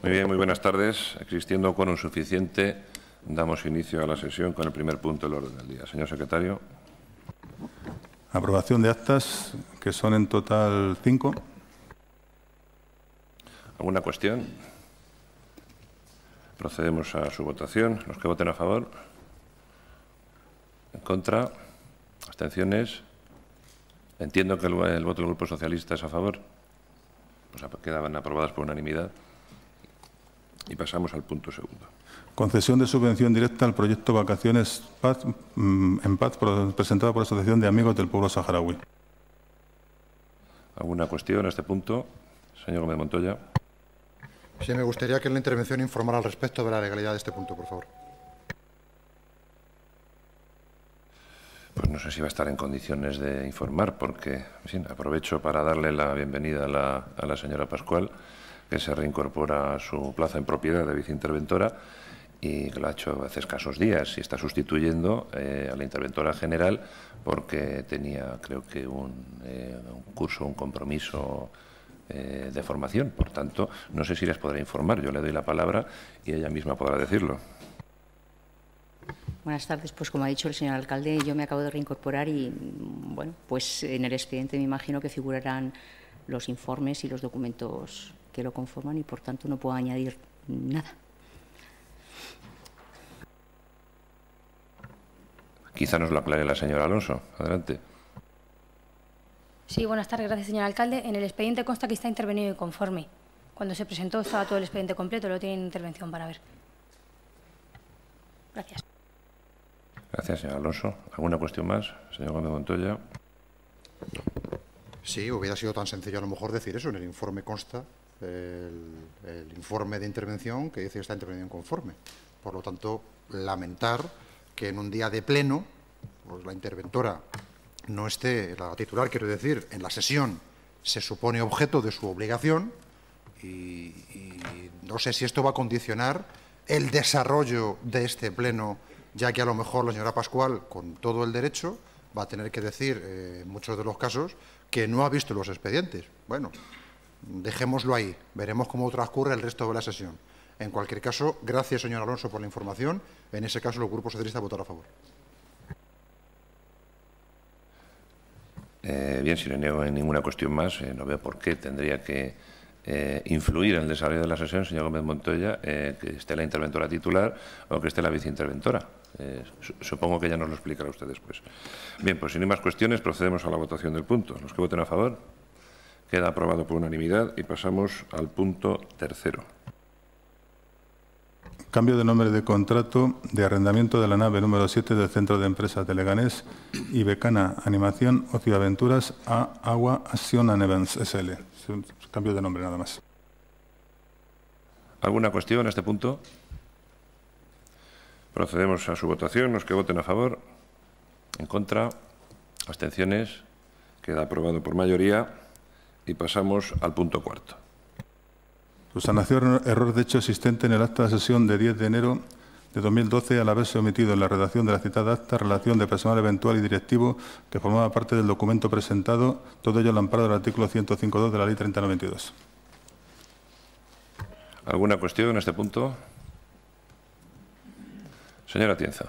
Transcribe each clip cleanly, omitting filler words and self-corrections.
Muy bien, muy buenas tardes. Existiendo quórum suficiente, damos inicio a la sesión con el primer punto del orden del día. Señor secretario. Aprobación de actas, que son en total 5. ¿Alguna cuestión? Procedemos a su votación. Los que voten a favor. ¿En contra? ¿Abstenciones? Entiendo que el voto del Grupo Socialista es a favor. Pues quedaban aprobadas por unanimidad. Y pasamos al punto segundo. Concesión de subvención directa al proyecto Vacaciones en Paz, presentado por la Asociación de Amigos del Pueblo Saharaui. ¿Alguna cuestión a este punto? Señor Gómez Montoya. Sí, me gustaría que en la intervención informara al respecto de la legalidad de este punto, por favor. Pues no sé si va a estar en condiciones de informar, porque en fin, aprovecho para darle la bienvenida a la señora Pascual, que se reincorpora a su plaza en propiedad de viceinterventora y que lo ha hecho hace escasos días y está sustituyendo a la interventora general porque tenía, creo que, un curso, un compromiso de formación. Por tanto, no sé si les podrá informar. Yo le doy la palabra y ella misma podrá decirlo. Buenas tardes. Pues como ha dicho el señor alcalde, yo me acabo de reincorporar y, bueno, pues en el expediente me imagino que figurarán los informes y los documentos que lo conforman y, por tanto, no puedo añadir nada. Quizá nos lo aclare la señora Alonso. Adelante. Sí, buenas tardes. Gracias, señor alcalde. En el expediente consta que está intervenido y conforme. Cuando se presentó estaba todo el expediente completo, lo tienen en intervención para ver. Gracias. Gracias, señor Alonso. ¿Alguna cuestión más? Señor Gómez Montoya. Sí, hubiera sido tan sencillo a lo mejor decir eso. En el informe consta el informe de intervención que dice que está intervenido conforme. Por lo tanto, lamentar que en un día de pleno pues la interventora no esté, la titular, quiero decir, en la sesión se supone objeto de su obligación y no sé si esto va a condicionar el desarrollo de este pleno, ya que a lo mejor la señora Pascual, con todo el derecho, va a tener que decir, en muchos de los casos, que no ha visto los expedientes. Bueno, dejémoslo ahí, veremos cómo transcurre el resto de la sesión. En cualquier caso, gracias, señor Alonso, por la información. En ese caso, el Grupo Socialista votará a favor. Bien, si no niego en ninguna cuestión más, no veo por qué tendría que influir en el desarrollo de la sesión, señor Gómez Montoya, que esté la interventora titular o que esté la viceinterventora. Supongo que ya nos lo explicará usted después. Bien, pues sin más cuestiones, procedemos a la votación del punto. Los que voten a favor, queda aprobado por unanimidad y pasamos al punto tercero. Cambio de nombre de contrato de arrendamiento de la nave número 7 del Centro de Empresas de Leganés y Becana Animación Ocio Aventuras a Agua Action and Events SL. Es un cambio de nombre nada más. ¿Alguna cuestión a este punto? Procedemos a su votación. Los que voten a favor, en contra, abstenciones, queda aprobado por mayoría y pasamos al punto cuarto. Subsanación error de hecho existente en el acta de sesión de 10 de enero de 2012 al haberse omitido en la redacción de la citada acta relación de personal eventual y directivo que formaba parte del documento presentado, todo ello al amparo del artículo 105.2 de la Ley 3092. ¿Alguna cuestión en este punto? Señora Atienza.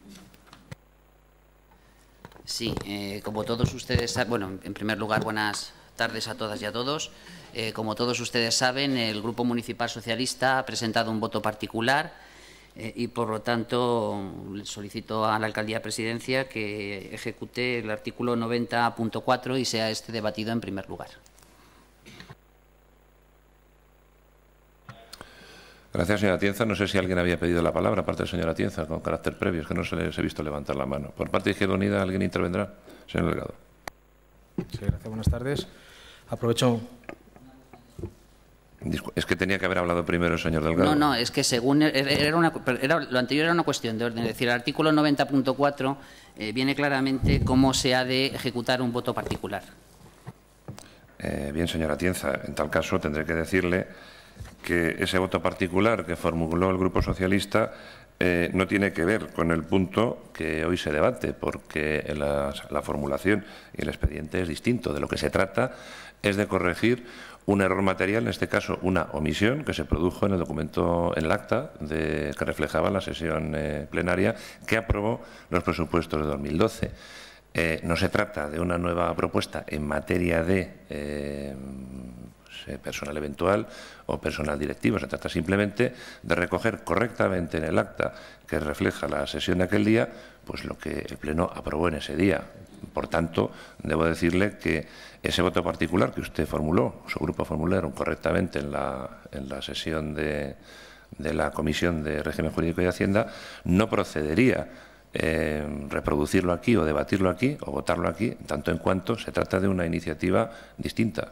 Sí, como todos ustedes saben, bueno, en primer lugar, buenas tardes a todas y a todos. Como todos ustedes saben, el Grupo Municipal Socialista ha presentado un voto particular y, por lo tanto, solicito a la Alcaldía Presidencia que ejecute el artículo 90.4 y sea este debatido en primer lugar. Gracias, señora Atienza. No sé si alguien había pedido la palabra, aparte del señor Atienza, con carácter previo. Es que no se les he visto levantar la mano. Por parte de Izquierda Unida, ¿alguien intervendrá? Señor Delgado. Sí, gracias. Buenas tardes. Aprovecho. Es que tenía que haber hablado primero el señor Delgado. No, es que según lo anterior era una cuestión de orden. Es decir, el artículo 90.4 viene claramente cómo se ha de ejecutar un voto particular. Bien, señora Atienza, en tal caso tendré que decirle que ese voto particular que formuló el Grupo Socialista no tiene que ver con el punto que hoy se debate, porque la formulación y el expediente es distinto. De lo que se trata es de corregir un error material, en este caso una omisión que se produjo en el documento, en el acta que reflejaba la sesión plenaria que aprobó los presupuestos de 2012. No se trata de una nueva propuesta en materia de personal eventual o personal directivo. Se trata simplemente de recoger correctamente en el acta que refleja la sesión de aquel día, pues lo que el Pleno aprobó en ese día. Por tanto, debo decirle que ese voto particular que usted formuló, su grupo formularon correctamente en la sesión de la Comisión de Régimen Jurídico y Hacienda, no procedería reproducirlo aquí o debatirlo aquí o votarlo aquí, tanto en cuanto se trata de una iniciativa distinta.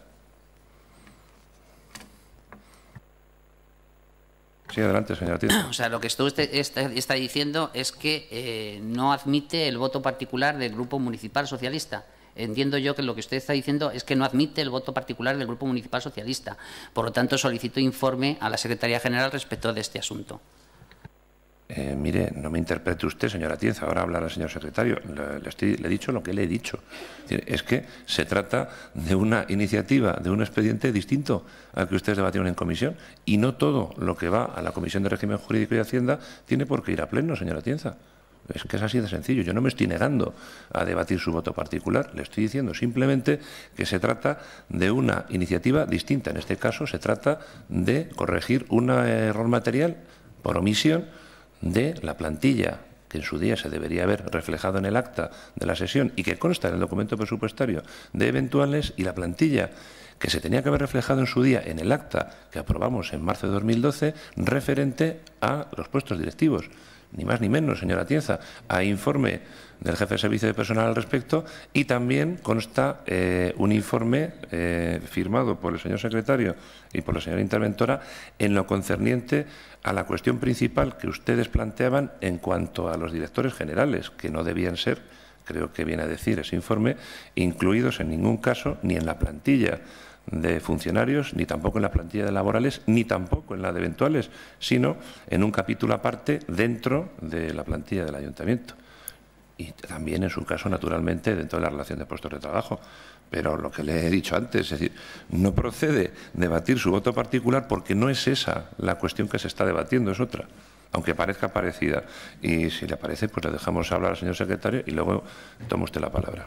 Sí, adelante, señora Tienza. O sea, lo que usted está diciendo es que no admite el voto particular del Grupo Municipal Socialista. Entiendo yo que lo que usted está diciendo es que no admite el voto particular del Grupo Municipal Socialista. Por lo tanto, solicito informe a la Secretaría General respecto de este asunto. Mire, no me interprete usted, señora Tienza, ahora hablará el señor secretario. Le he dicho lo que le he dicho. Es que se trata de una iniciativa, de un expediente distinto al que ustedes debatieron en comisión, y no todo lo que va a la Comisión de Régimen Jurídico y Hacienda tiene por qué ir a pleno, señora Tienza. Es que es así de sencillo. Yo no me estoy negando a debatir su voto particular. Le estoy diciendo simplemente que se trata de una iniciativa distinta. En este caso se trata de corregir un error material por omisión de la plantilla que en su día se debería haber reflejado en el acta de la sesión y que consta en el documento presupuestario de eventuales, y la plantilla que se tenía que haber reflejado en su día en el acta que aprobamos en marzo de 2012 referente a los puestos directivos. Ni más ni menos, señora Tienza. Hay informe del jefe de servicio de personal al respecto, y también consta un informe firmado por el señor secretario y por la señora interventora en lo concerniente a la cuestión principal que ustedes planteaban en cuanto a los directores generales, que no debían ser, creo que viene a decir ese informe, incluidos en ningún caso ni en la plantilla de funcionarios, ni tampoco en la plantilla de laborales, ni tampoco en la de eventuales, sino en un capítulo aparte dentro de la plantilla del ayuntamiento. Y también, en su caso, naturalmente, dentro de la relación de puestos de trabajo. Pero lo que le he dicho antes, es decir, no procede debatir su voto particular porque no es esa la cuestión que se está debatiendo, es otra, aunque parezca parecida. Y si le parece, pues le dejamos hablar al señor secretario y luego toma usted la palabra.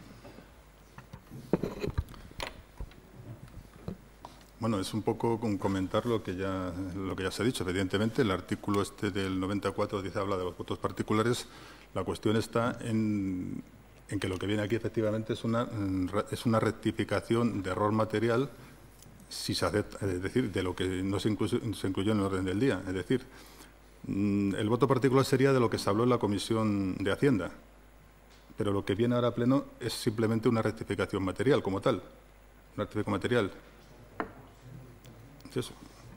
Bueno, es un poco con comentar lo que ya se ha dicho. Evidentemente, el artículo este del 94 dice, habla de los votos particulares. La cuestión está en que lo que viene aquí efectivamente es una rectificación de error material, si se acepta, es decir, de lo que no se incluyó en el orden del día. Es decir, el voto particular sería de lo que se habló en la Comisión de Hacienda, pero lo que viene ahora a pleno es simplemente una rectificación material como tal, una rectificación material. ¿Es eso?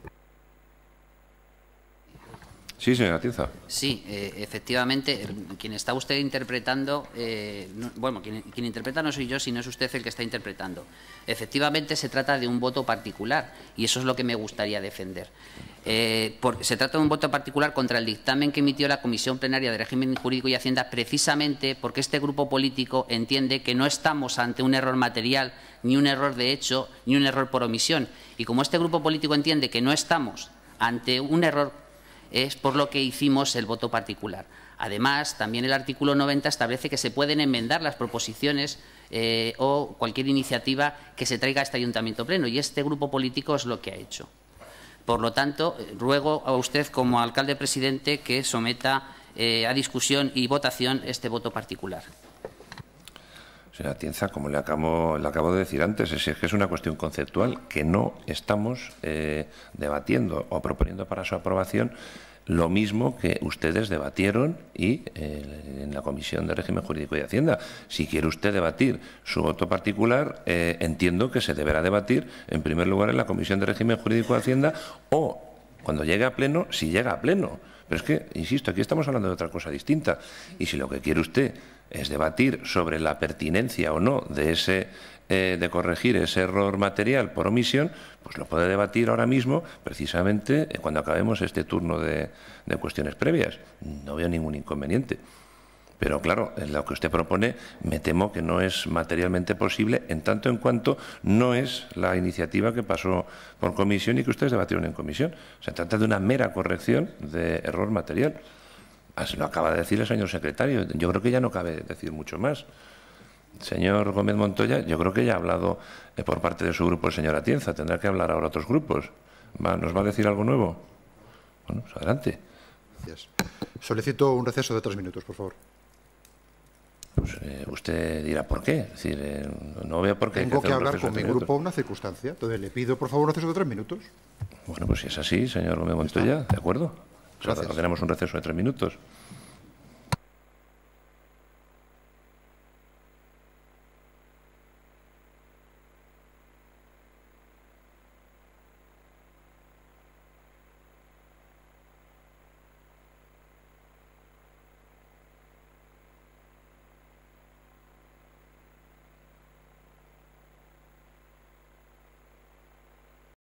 Sí, señora Tienza. Sí, efectivamente, quien está usted interpretando, bueno, quien interpreta no soy yo, sino es usted el que está interpretando. Efectivamente, se trata de un voto particular, y eso es lo que me gustaría defender. Se trata de un voto particular contra el dictamen que emitió la Comisión Plenaria de Régimen Jurídico y Hacienda, precisamente porque este grupo político entiende que no estamos ante un error material, ni un error de hecho, ni un error por omisión. Y como este grupo político entiende que no estamos ante un error, es por lo que hicimos el voto particular. Además, también el artículo 90 establece que se pueden enmendar las proposiciones o cualquier iniciativa que se traiga a este ayuntamiento pleno, y este grupo político es lo que ha hecho. Por lo tanto, ruego a usted, como alcalde presidente, que someta a discusión y votación este voto particular. Señora Tienza, como le acabo de decir antes, es que es una cuestión conceptual que no estamos debatiendo o proponiendo para su aprobación lo mismo que ustedes debatieron en la Comisión de Régimen Jurídico y Hacienda. Si quiere usted debatir su voto particular, entiendo que se deberá debatir en primer lugar en la Comisión de Régimen Jurídico y Hacienda, o cuando llegue a pleno, si llega a pleno. Pero es que, insisto, aquí estamos hablando de otra cosa distinta. Y si lo que quiere usted es debatir sobre la pertinencia o no de corregir ese error material por omisión, pues lo puede debatir ahora mismo, precisamente cuando acabemos este turno de cuestiones previas. No veo ningún inconveniente. Pero claro, en lo que usted propone me temo que no es materialmente posible en tanto en cuanto no es la iniciativa que pasó por comisión y que ustedes debatieron en comisión. Se trata de una mera corrección de error material. Así lo acaba de decir el señor secretario. Yo creo que ya no cabe decir mucho más. Señor Gómez Montoya, yo creo que ya ha hablado por parte de su grupo el señor Atienza. Tendrá que hablar ahora otros grupos. ¿Nos va a decir algo nuevo? Bueno, pues adelante. Gracias. Solicito un receso de 3 minutos, por favor. Pues usted dirá por qué. Es decir, no veo por qué. Tengo que hablar con mi grupo una circunstancia. Entonces le pido, por favor, un receso de 3 minutos. Bueno, pues si es así, señor Gómez Montoya, de acuerdo. O sea, tenemos un receso de 3 minutos.